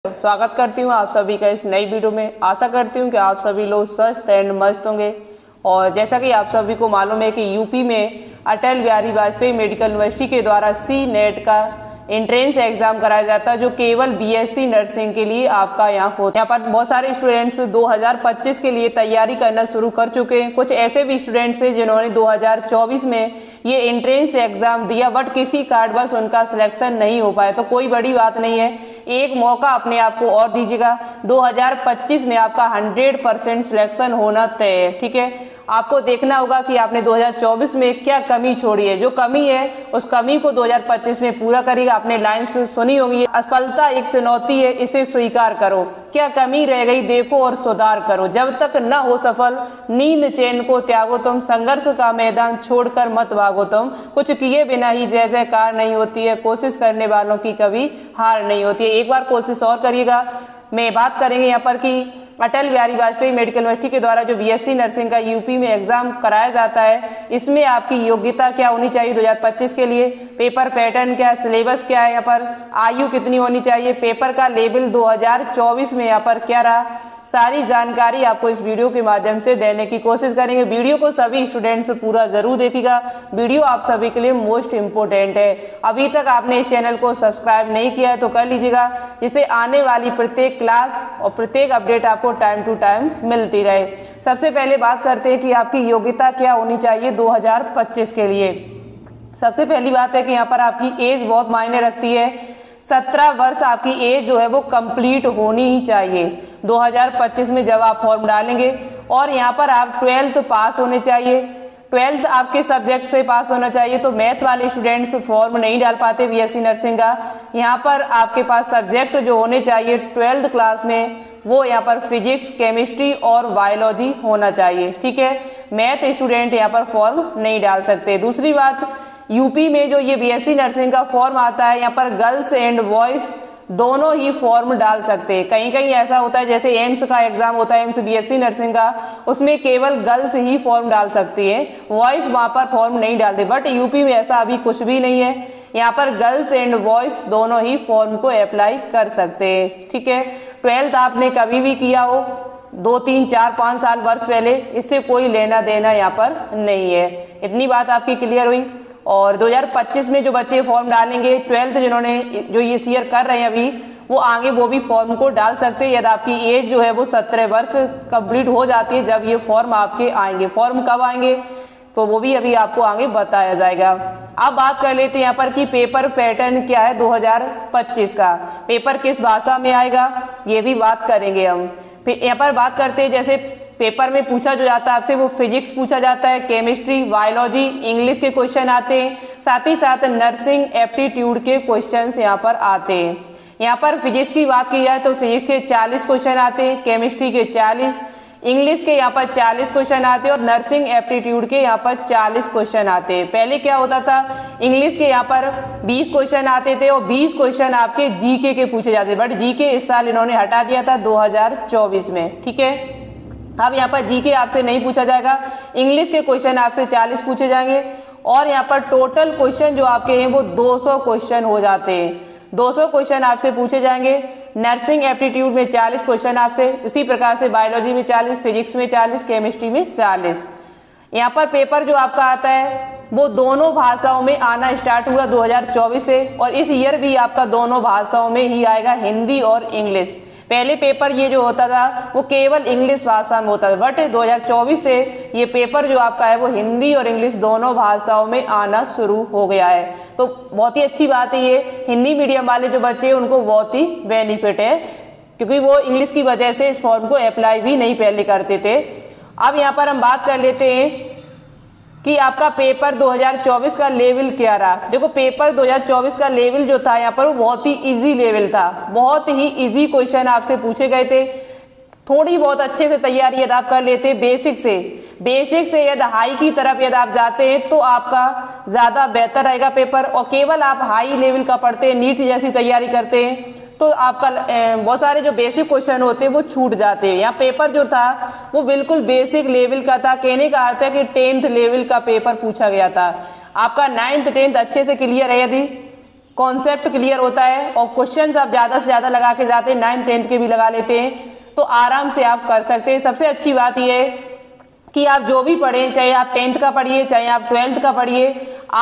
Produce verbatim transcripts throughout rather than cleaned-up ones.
स्वागत करती हूँ आप सभी का इस नई वीडियो में। आशा करती हूँ कि आप सभी लोग स्वस्थ एंड मस्त होंगे। और जैसा कि आप सभी को मालूम है कि यूपी में अटल बिहारी वाजपेयी मेडिकल यूनिवर्सिटी के द्वारा सी नेट का एंट्रेंस एग्जाम कराया जाता है, जो केवल बीएससी नर्सिंग के लिए आपका यहाँ होता है। यहाँ पर बहुत सारे स्टूडेंट्स दो हज़ार पच्चीस के लिए तैयारी करना शुरू कर चुके हैं। कुछ ऐसे भी स्टूडेंट्स हैं जिन्होंने दो हज़ार चौबीस में ये एंट्रेंस एग्जाम दिया, बट किसी कारणवश उनका सिलेक्शन नहीं हो पाया। तो कोई बड़ी बात नहीं है, एक मौका अपने आप को और दीजिएगा। दो हज़ार पच्चीस में आपका हंड्रेड परसेंट सिलेक्शन होना तय है। ठीक है, आपको देखना होगा कि आपने दो हज़ार चौबीस में क्या कमी छोड़ी है। जो कमी है उस कमी को दो हज़ार पच्चीस में पूरा करिएगा। आपने लाइन सुनी होगी, असफलता एक चुनौती है, इसे स्वीकार करो। क्या कमी रह गई देखो और सुधार करो। जब तक न हो सफल नींद चैन को त्यागो तुम, संघर्ष का मैदान छोड़कर मत भागो तुम। कुछ किए बिना ही जय जयकार नहीं होती है, कोशिश करने वालों की कभी हार नहीं होती है। एक बार कोशिश और करिएगा। मैं बात करेंगे यहाँ पर कि अटल बिहारी वाजपेयी मेडिकल यूनिवर्सिटी के द्वारा जो बीएससी नर्सिंग का यूपी में एग्जाम कराया जाता है, इसमें आपकी योग्यता क्या होनी चाहिए दो हज़ार पच्चीस के लिए, पेपर पैटर्न क्या है, सिलेबस क्या है, यहाँ पर आयु कितनी होनी चाहिए, पेपर का लेवल दो हज़ार चौबीस में यहाँ पर क्या रहा, सारी जानकारी आपको इस वीडियो के माध्यम से देने की कोशिश करेंगे। वीडियो को सभी स्टूडेंट्स पूरा जरूर देखिएगा। वीडियो आप सभी के लिए मोस्ट इम्पोर्टेंट है। अभी तक आपने इस चैनल को सब्सक्राइब नहीं किया है तो कर लीजिएगा, जिससे आने वाली प्रत्येक क्लास और प्रत्येक अपडेट आपको टाइम टू टाइम मिलती रहे। सबसे पहले बात करते हैं कि आपकी योग्यता क्या होनी चाहिए दो हज़ार पच्चीस के लिए। सबसे पहली बात है कि यहाँ पर आपकी एज बहुत मायने रखती है। सत्रह वर्ष आपकी एज जो है वो कंप्लीट होनी ही चाहिए दो हज़ार पच्चीस में जब आप फॉर्म डालेंगे। और यहाँ पर आप ट्वेल्थ पास होने चाहिए। ट्वेल्थ आपके सब्जेक्ट से पास होना चाहिए। तो मैथ वाले स्टूडेंट्स फॉर्म नहीं डाल पाते बीएससी नर्सिंग का। यहाँ पर आपके पास सब्जेक्ट जो होने चाहिए ट्वेल्थ क्लास में, वो यहाँ पर फिजिक्स, केमिस्ट्री और बायोलॉजी होना चाहिए। ठीक है, मैथ स्टूडेंट यहाँ पर फॉर्म नहीं डाल सकते। दूसरी बात, यूपी में जो ये बीएससी नर्सिंग का फॉर्म आता है, यहाँ पर गर्ल्स एंड बॉयज दोनों ही फॉर्म डाल सकते हैं। कहीं कहीं ऐसा होता है, जैसे एम्स का एग्जाम होता है, एम्स बीएससी नर्सिंग का, उसमें केवल गर्ल्स ही फॉर्म डाल सकती है, बॉयज वहां पर फॉर्म नहीं डालते। बट यूपी में ऐसा अभी कुछ भी नहीं है, यहाँ पर गर्ल्स एंड बॉयज दोनों ही फॉर्म को अप्लाई कर सकते हैं। ठीक है, ट्वेल्थ आपने कभी भी किया हो, दो तीन चार पाँच साल वर्ष पहले, इससे कोई लेना देना यहाँ पर नहीं है। इतनी बात आपकी क्लियर हुई। और दो हज़ार पच्चीस में जो बच्चे फॉर्म डालेंगे, ट्वेल्थ जिन्होंने जो ये ईयर कर रहे हैं अभी, वो आगे वो भी फॉर्म को डाल सकते हैं यदि आपकी एज जो है वो सत्रह वर्ष कंप्लीट हो जाती है जब ये फॉर्म आपके आएंगे। फॉर्म कब आएंगे तो वो भी अभी आपको आगे बताया जाएगा। अब बात कर लेते हैं यहाँ पर कि पेपर पैटर्न क्या है दो हज़ार पच्चीस का। पेपर किस भाषा में आएगा ये भी बात करेंगे हम। यहाँ पर बात करते हैं, जैसे पेपर में पूछा जो जाता है आपसे वो फिजिक्स पूछा जाता है, केमिस्ट्री, बायोलॉजी, इंग्लिश के क्वेश्चन आते हैं, साथ ही साथ नर्सिंग एप्टीट्यूड के क्वेश्चंस यहाँ पर आते हैं। यहाँ पर फिजिक्स की बात की जाए तो फिजिक्स के चालीस क्वेश्चन आते हैं, केमिस्ट्री के चालीस, इंग्लिश के यहाँ पर चालीस क्वेश्चन आते हैं और नर्सिंग एप्टीट्यूड के यहाँ पर चालीस क्वेश्चन आते हैं। पहले क्या होता था, इंग्लिश के यहाँ पर बीस क्वेश्चन आते थे और बीस क्वेश्चन आपके जीके के पूछे जाते, बट जीके इस साल इन्होंने हटा दिया था दो हज़ार चौबीस में। ठीक है, अब यहाँ पर जीके आपसे नहीं पूछा जाएगा, इंग्लिश के क्वेश्चन आपसे चालीस पूछे जाएंगे और यहाँ पर टोटल क्वेश्चन जो आपके हैं वो दो सौ क्वेश्चन हो जाते हैं। दो सौ क्वेश्चन आपसे पूछे जाएंगे। नर्सिंग एप्टीट्यूड में चालीस क्वेश्चन आपसे, उसी प्रकार से बायोलॉजी में चालीस, फिजिक्स में चालीस, केमिस्ट्री में चालीस। यहाँ पर पेपर जो आपका आता है वो दोनों भाषाओं में आना स्टार्ट हुआ दो हज़ार चौबीस से, और इस ईयर भी आपका दोनों भाषाओं में ही आएगा, हिंदी और इंग्लिश। पहले पेपर ये जो होता था वो केवल इंग्लिश भाषा में होता था, बट दो हज़ार चौबीस से ये पेपर जो आपका है वो हिंदी और इंग्लिश दोनों भाषाओं में आना शुरू हो गया है। तो बहुत ही अच्छी बात है ये। हिंदी मीडियम वाले जो बच्चे हैं उनको बहुत ही बेनिफिट है, क्योंकि वो इंग्लिश की वजह से इस फॉर्म को अप्लाई भी नहीं पहले करते थे। अब यहाँ पर हम बात कर लेते हैं कि आपका पेपर दो हज़ार चौबीस का लेवल क्या रहा। देखो, पेपर दो हज़ार चौबीस का लेवल जो था यहाँ पर वो बहुत ही इजी लेवल था। बहुत ही इजी क्वेश्चन आपसे पूछे गए थे। थोड़ी बहुत अच्छे से तैयारी यदि आप कर लेते बेसिक से बेसिक से यदि हाई की तरफ यदि आप जाते हैं तो आपका ज्यादा बेहतर रहेगा पेपर। और केवल आप हाई लेवल का पढ़ते हैं, नीट जैसी तैयारी करते हैं, तो आपका बहुत सारे जो बेसिक क्वेश्चन होते हैं वो छूट जाते हैं। यहाँ पेपर जो था वो बिल्कुल बेसिक लेवल का था। कहने का अर्थ है कि टेंथ लेवल का पेपर पूछा गया था। आपका नाइन्थ टेंथ अच्छे से क्लियर है यदि कॉन्सेप्ट क्लियर होता है और क्वेश्चंस आप ज़्यादा से ज़्यादा लगा के जाते हैं, नाइन्थ टेंथ के भी लगा लेते हैं, तो आराम से आप कर सकते हैं। सबसे अच्छी बात यह है कि आप जो भी पढ़ें, चाहे आप टेंथ का पढ़िए चाहे आप ट्वेल्थ का पढ़िए,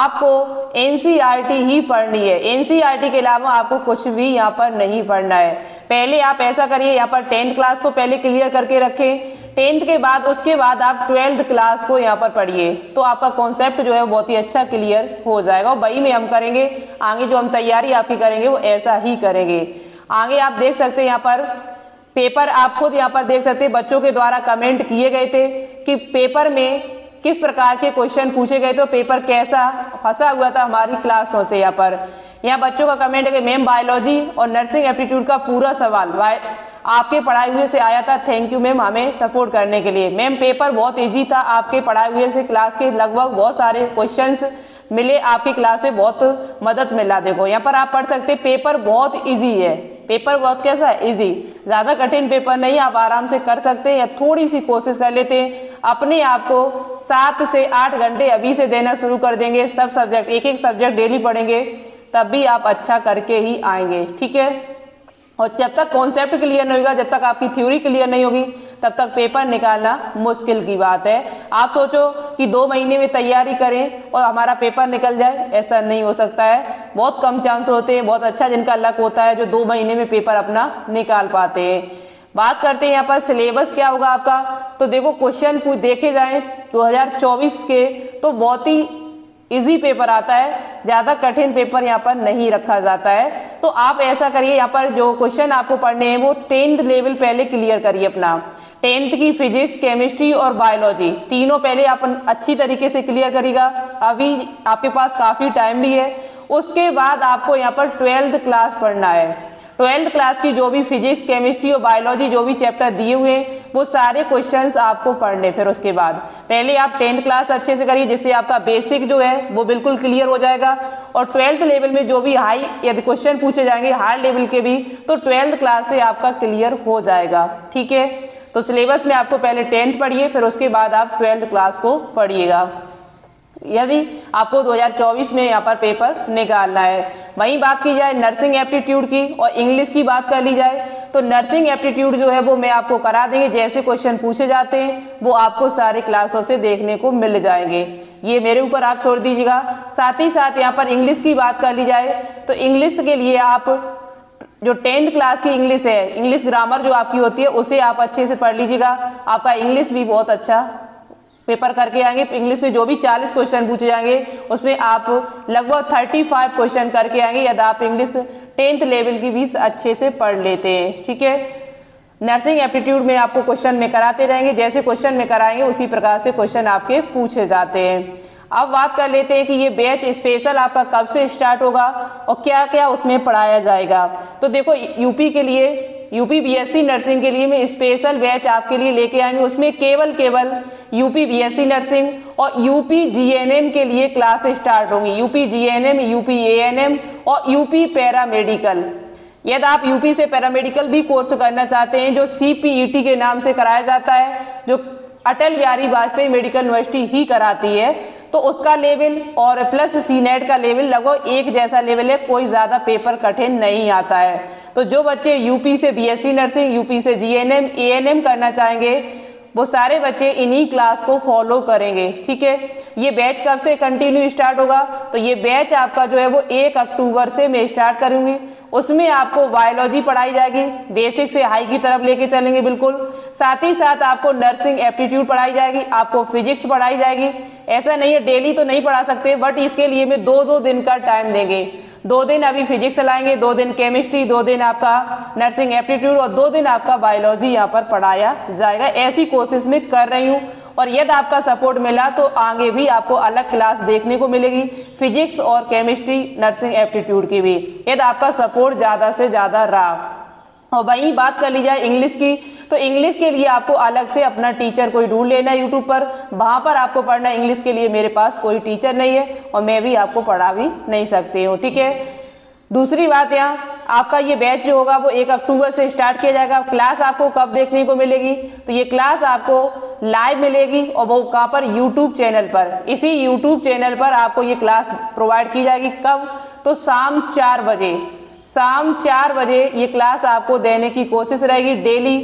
आपको एनसीईआरटी ही पढ़नी है। एनसीईआरटी के अलावा आपको कुछ भी यहाँ पर नहीं पढ़ना है। पहले आप ऐसा करिए, यहाँ पर टेंथ क्लास को पहले क्लियर करके रखें, टेंथ के बाद उसके बाद आप ट्वेल्थ क्लास को यहाँ पर पढ़िए, तो आपका कॉन्सेप्ट जो है बहुत ही अच्छा क्लियर हो जाएगा। और वही में हम करेंगे आगे, जो हम तैयारी आपकी करेंगे वो ऐसा ही करेंगे। आगे आप देख सकते हैं यहाँ पर पेपर, आप खुद यहाँ पर देख सकते हैं बच्चों के द्वारा कमेंट किए गए थे कि पेपर में किस प्रकार के क्वेश्चन पूछे गए थे, पेपर कैसा फंसा हुआ था हमारी क्लासों से। यहाँ पर यहाँ बच्चों का कमेंट है कि मैम बायोलॉजी और नर्सिंग एप्टीट्यूड का पूरा सवाल आपके पढ़ाए हुए से आया था, थैंक यू मैम हमें सपोर्ट करने के लिए। मैम पेपर बहुत इजी था, आपके पढ़ाए हुए से क्लास के लगभग बहुत सारे क्वेश्चंस मिले, आपकी क्लास में बहुत मदद मिला। देखो यहाँ पर आप पढ़ सकते, पेपर बहुत इजी है, पेपर बहुत कैसा है, इजी, ज्यादा कठिन पेपर नहीं, आप आराम से कर सकते हैं। या थोड़ी सी कोशिश कर लेते हैं, अपने आप को सात से आठ घंटे अभी से देना शुरू कर देंगे, सब सब्जेक्ट एक एक सब्जेक्ट डेली पढ़ेंगे, तब भी आप अच्छा करके ही आएंगे, ठीक है। और जब तक कॉन्सेप्ट क्लियर नहीं होगा, जब तक आपकी थ्योरी क्लियर नहीं होगी, तब तक पेपर निकालना मुश्किल की बात है। आप सोचो कि दो महीने में तैयारी करें और हमारा पेपर निकल जाए, ऐसा नहीं हो सकता है। बहुत कम चांस होते हैं, बहुत अच्छा जिनका लक होता है जो दो महीने में पेपर अपना निकाल पाते हैं। बात करते हैं यहाँ पर सिलेबस क्या होगा आपका, तो देखो क्वेश्चन देखे जाए दो हजार चौबीस के तो बहुत ही इजी पेपर आता है, ज्यादा कठिन पेपर यहाँ पर नहीं रखा जाता है। तो आप ऐसा करिए, यहाँ पर जो क्वेश्चन आपको पढ़ने हैं वो टेंथ लेवल पहले क्लियर करिए अपना, टेंथ की फिजिक्स, केमिस्ट्री और बायोलॉजी तीनों पहले आप अच्छी तरीके से क्लियर करिएगा, अभी आपके पास काफी टाइम भी है। उसके बाद आपको यहाँ पर ट्वेल्थ क्लास पढ़ना है, ट्वेल्थ क्लास की जो भी फिजिक्स, केमिस्ट्री और बायोलॉजी जो भी चैप्टर दिए हुए हैं वो सारे क्वेश्चंस आपको पढ़ने। फिर उसके बाद पहले आप टेंथ क्लास अच्छे से करिए, जिससे आपका बेसिक जो है वो बिल्कुल क्लियर हो जाएगा। और ट्वेल्थ लेवल में जो भी हाई यदि क्वेश्चन पूछे जाएंगे हार्ड लेवल के भी, तो ट्वेल्थ क्लास से आपका क्लियर हो जाएगा, ठीक है। तो सिलेबस में आपको पहले टेंथ पढ़िए, फिर उसके बाद आप ट्वेल्थ क्लास को पढ़िएगा, यदि आपको दो हजार चौबीस में यहाँ पर पेपर निकालना है। वहीं बात की जाए नर्सिंग एप्टीट्यूड की और इंग्लिश की बात कर ली जाए, तो नर्सिंग एप्टीट्यूड जो है वो मैं आपको करा देंगे, जैसे क्वेश्चन पूछे जाते हैं वो आपको सारी क्लासों से देखने को मिल जाएंगे, ये मेरे ऊपर आप छोड़ दीजिएगा। साथ ही साथ यहाँ पर इंग्लिश की बात कर ली जाए तो इंग्लिश के लिए आप जो टेंथ क्लास की इंग्लिश है, इंग्लिश ग्रामर जो आपकी होती है उसे आप अच्छे से पढ़ लीजिएगा, आपका इंग्लिश भी बहुत अच्छा पेपर करके आएंगे। इंग्लिश में जो भी चालीस क्वेश्चन पूछे जाएंगे उसमें आप लगभग पैंतीस क्वेश्चन करके आएंगे, यदि आप इंग्लिश टेंथ लेवल की भी अच्छे से पढ़ लेते हैं, ठीक है। नर्सिंग एप्टीट्यूड में आपको क्वेश्चन में कराते रहेंगे, जैसे क्वेश्चन में कराएंगे उसी प्रकार से क्वेश्चन आपके पूछे जाते हैं। अब बात कर लेते हैं कि ये बैच स्पेशल आपका कब से स्टार्ट होगा और क्या क्या उसमें पढ़ाया जाएगा। तो देखो यूपी के लिए, यूपी बीएससी नर्सिंग के लिए मैं स्पेशल बैच आपके लिए लेके आएंगे, उसमें केवल केवल यूपी बीएससी नर्सिंग और यूपी जीएनएम के लिए क्लास स्टार्ट होंगी, यूपी जीएनएम, यूपी एएनएम और यूपी पैरामेडिकल। यदि आप यूपी से पैरामेडिकल भी कोर्स करना चाहते हैं जो सीपीईटी के नाम से कराया जाता है, जो अटल बिहारी वाजपेयी मेडिकल यूनिवर्सिटी ही कराती है, तो उसका लेवल और प्लस सी नेट का लेवल लगभग एक जैसा लेवल है, कोई ज्यादा पेपर कठिन नहीं आता है। तो जो बच्चे यूपी से बीएससी नर्सिंग, यूपी से जीएनएम, एएनएम करना चाहेंगे वो सारे बच्चे इन्हीं क्लास को फॉलो करेंगे, ठीक है। ये बैच कब से कंटिन्यू स्टार्ट होगा, तो ये बैच आपका जो है वो एक अक्टूबर से मैं स्टार्ट करूंगी। उसमें आपको बायोलॉजी पढ़ाई जाएगी, बेसिक से हाई की तरफ लेके चलेंगे बिल्कुल। साथ ही साथ आपको नर्सिंग एप्टीट्यूड पढ़ाई जाएगी, आपको फिजिक्स पढ़ाई जाएगी। ऐसा नहीं है डेली तो नहीं पढ़ा सकते, बट इसके लिए मैं दो दो दिन का टाइम देंगे, दो दिन अभी फिजिक्स चलाएंगे, दो दिन केमिस्ट्री, दो दिन आपका नर्सिंग एप्टीट्यूड और दो दिन आपका बायोलॉजी यहाँ पर पढ़ाया जाएगा। ऐसी कोशिश मैं कर रही हूँ और यदि आपका सपोर्ट मिला तो आगे भी आपको अलग क्लास देखने को मिलेगी, फिजिक्स और केमिस्ट्री, नर्सिंग एप्टीट्यूड की भी, यदि आपका सपोर्ट ज्यादा से ज्यादा रहा। और वहीं बात कर ली जाए इंग्लिश की, तो इंग्लिश के लिए आपको अलग से अपना टीचर कोई ढूंढ लेना है यूट्यूब पर, वहां पर आपको पढ़ना। इंग्लिश के लिए मेरे पास कोई टीचर नहीं है और मैं भी आपको पढ़ा भी नहीं सकती हूँ, ठीक है। दूसरी बात, यहाँ आपका ये बैच जो होगा वो एक अक्टूबर से स्टार्ट किया जाएगा। क्लास आपको कब देखने को मिलेगी, तो ये क्लास आपको लाइव मिलेगी और वो कहाँ पर, यूट्यूब चैनल पर। इसी यूट्यूब चैनल पर आपको ये क्लास प्रोवाइड की जाएगी। कब, तो तो शाम चार बजे शाम चार बजे ये क्लास आपको देने की कोशिश रहेगी डेली।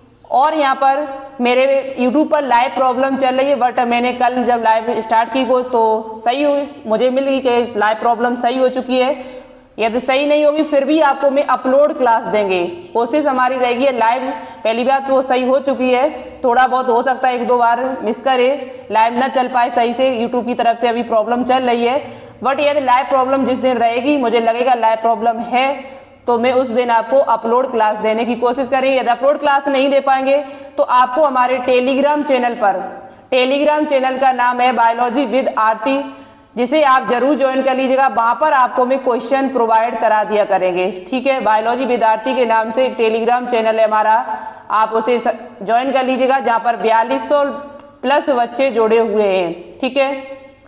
और यहाँ पर मेरे यूट्यूब पर लाइव प्रॉब्लम चल रही है, बट मैंने कल जब लाइव स्टार्ट की को तो सही हुई, मुझे मिल गई कि लाइव प्रॉब्लम सही हो चुकी है। यदि सही नहीं होगी फिर भी आपको मैं अपलोड क्लास देंगे, कोशिश हमारी रहेगी लाइव। पहली बात वो सही हो चुकी है, थोड़ा बहुत हो सकता है एक दो बार मिस करे, लाइव ना चल पाए सही से, यूट्यूब की तरफ से अभी प्रॉब्लम चल रही है। बट यदि लाइव प्रॉब्लम जिस दिन रहेगी, मुझे लगेगा लाइव प्रॉब्लम है, तो मैं उस दिन आपको अपलोड क्लास देने की कोशिश करेंगे। यदि अपलोड क्लास नहीं दे पाएंगे तो आपको हमारे टेलीग्राम चैनल पर, टेलीग्राम चैनल का नाम है बायोलॉजी विद आरती, जिसे आप जरूर ज्वाइन कर लीजिएगा। वहां पर आपको मैं क्वेश्चन प्रोवाइड करा दिया करेंगे, ठीक है। बायोलॉजी विद आरती के नाम से एक टेलीग्राम चैनल है हमारा, आप उसे ज्वाइन कर लीजिएगा, जहां पर बयालीस सौ प्लस बच्चे जुड़े हुए हैं, ठीक है।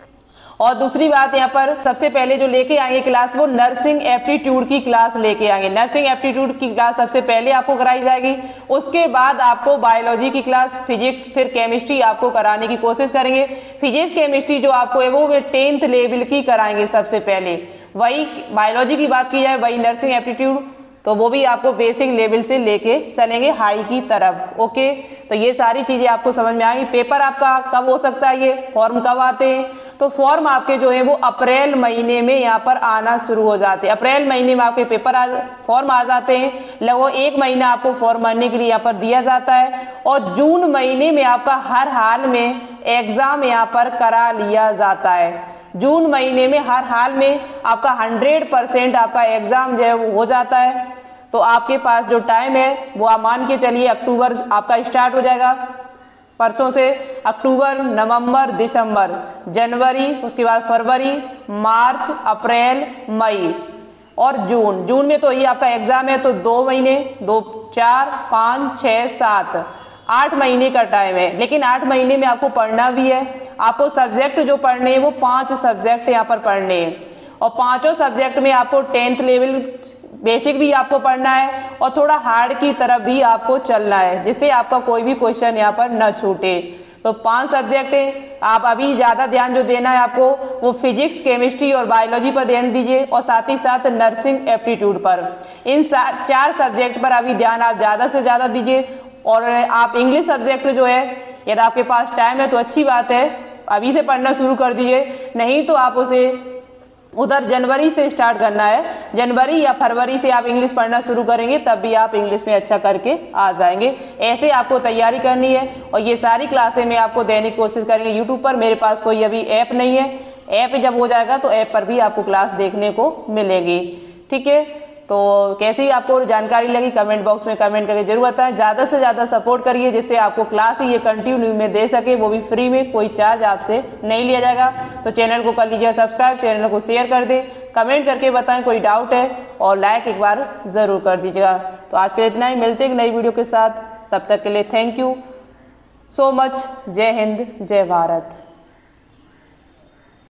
और दूसरी बात यहाँ पर सबसे पहले जो लेके आएंगे क्लास, वो नर्सिंग एप्टीट्यूड की क्लास लेके आएंगे। नर्सिंग एप्टीट्यूड की क्लास सबसे पहले आपको कराई जाएगी, उसके बाद आपको बायोलॉजी की क्लास, फिजिक्स, फिर केमिस्ट्री आपको कराने की कोशिश करेंगे। फिजिक्स केमिस्ट्री जो आपको है वो टेंथ लेवल की कराएंगे सबसे पहले। वही बायोलॉजी की बात की जाए, वही नर्सिंग एप्टीट्यूड, तो वो भी आपको बेसिक लेवल से लेके चलेंगे हाई की तरफ, ओके। तो ये सारी चीजें आपको समझ में आएंगी। पेपर आपका कब हो सकता है, ये फॉर्म कब आते हैं, तो फॉर्म आपके जो है वो अप्रैल महीने में यहाँ पर आना शुरू हो जाते हैं। अप्रैल महीने में आपके पेपर आ, फॉर्म आ जाते हैं। लगभग एक महीना आपको फॉर्म भरने के लिए यहाँ पर दिया जाता है, और जून महीने में आपका हर हाल में एग्जाम यहाँ पर करा लिया जाता है। जून महीने में हर हाल में आपका हंड्रेड परसेंट आपका एग्जाम जो है वो हो जाता है। तो आपके पास जो टाइम है वो आप मान के चलिए, अक्टूबर आपका स्टार्ट हो जाएगा परसों से, अक्टूबर, नवंबर, दिसंबर, जनवरी, उसके बाद फरवरी, मार्च, अप्रैल, मई और जून। जून में तो ये आपका एग्जाम है, तो दो महीने, दो, चार, पाँच, छः, सात, आठ महीने का टाइम है। लेकिन आठ महीने में आपको पढ़ना भी है। आपको सब्जेक्ट जो पढ़ने हैं वो पांच सब्जेक्ट यहाँ पर पढ़ने हैं, और पांचों सब्जेक्ट में आपको टेंथ लेवल बेसिक भी आपको पढ़ना है, और थोड़ा हार्ड की तरफ भी आपको चलना है, जिससे आपका कोई भी क्वेश्चन यहाँ पर न छूटे। तो पांच सब्जेक्ट है, आप अभी ज्यादा ध्यान जो देना है आपको वो फिजिक्स, केमिस्ट्री और बायोलॉजी पर ध्यान दीजिए, और साथ ही साथ नर्सिंग एप्टीट्यूड पर। इन चार सब्जेक्ट पर अभी ध्यान आप ज्यादा से ज्यादा दीजिए। और आप इंग्लिश सब्जेक्ट जो है, यदि आपके पास टाइम है तो अच्छी बात है, अभी से पढ़ना शुरू कर दीजिए, नहीं तो आप उसे उधर जनवरी से स्टार्ट करना है। जनवरी या फरवरी से आप इंग्लिश पढ़ना शुरू करेंगे, तब भी आप इंग्लिश में अच्छा करके आ जाएंगे। ऐसे आपको तैयारी करनी है, और ये सारी क्लासें मैं आपको देने की कोशिश करेंगे यूट्यूब पर। मेरे पास कोई अभी ऐप नहीं है, ऐप जब हो जाएगा तो ऐप पर भी आपको क्लास देखने को मिलेगी, ठीक है। तो कैसी आपको जानकारी लगी कमेंट बॉक्स में कमेंट करके जरूर बताएं। ज़्यादा से ज़्यादा सपोर्ट करिए, जिससे आपको क्लास ही ये कंटिन्यू में दे सके, वो भी फ्री में, कोई चार्ज आपसे नहीं लिया जाएगा। तो चैनल को कर लीजिए सब्सक्राइब, चैनल को शेयर कर दें, कमेंट करके बताएं कोई डाउट है, और लाइक एक बार ज़रूर कर दीजिएगा। तो आज के लिए इतना ही, मिलते हैं एक नई वीडियो के साथ, तब तक के लिए थैंक यू सो मच। जय हिंद, जय भारत।